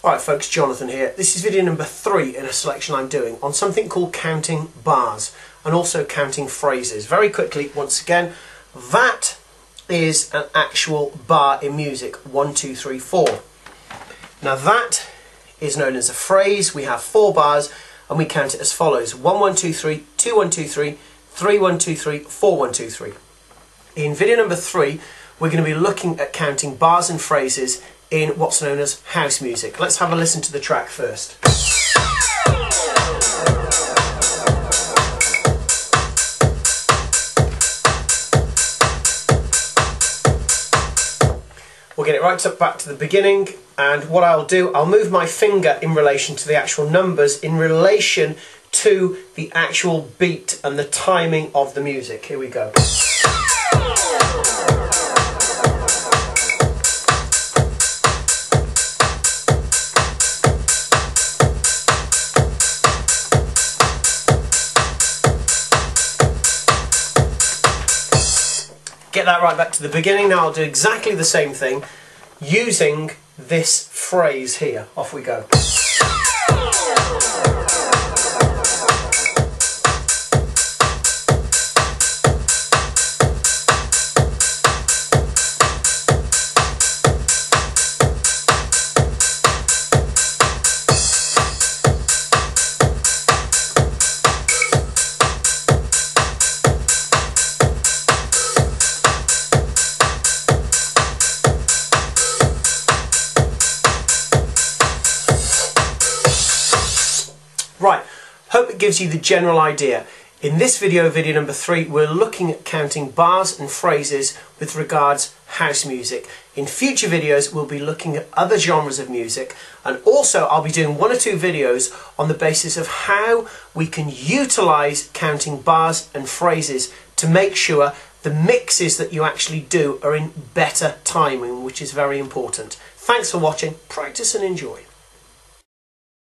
Alright folks, Jonathan here. This is video number 3 in a selection I'm doing on something called counting bars and also counting phrases. Very quickly, once again, that is an actual bar in music, 1, 2, 3, 4. Now that is known as a phrase. We have 4 bars and we count it as follows: 1, 1, 2, 3, 2, 1, 2, 3, 3, 1, 2, 3, 4, 1, 2, 3. In video number 3, we're going to be looking at counting bars and phrases in what's known as house music. Let's have a listen to the track first. We'll get it right up back to the beginning, and what I'll do, I'll move my finger in relation to the actual numbers in relation to the actual beat and the timing of the music. Here we go. Get that right back to the beginning. Now I'll do exactly the same thing using this phrase here. Off we go. Right, hope it gives you the general idea. In this video, video number 3, we're looking at counting bars and phrases with regards house music. In future videos, we'll be looking at other genres of music, and also I'll be doing 1 or 2 videos on the basis of how we can utilise counting bars and phrases to make sure the mixes that you actually do are in better timing, which is very important. Thanks for watching, practice and enjoy.